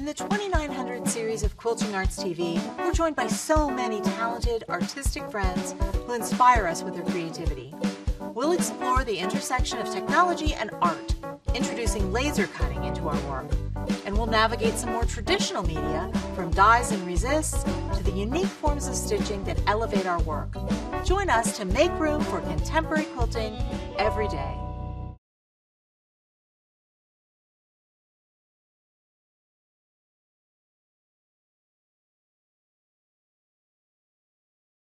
In the 2900 series of Quilting Arts TV, we're joined by so many talented, artistic friends who inspire us with their creativity. We'll explore the intersection of technology and art, introducing laser cutting into our work. And we'll navigate some more traditional media, from dyes and resists to the unique forms of stitching that elevate our work. Join us to make room for contemporary quilting every day.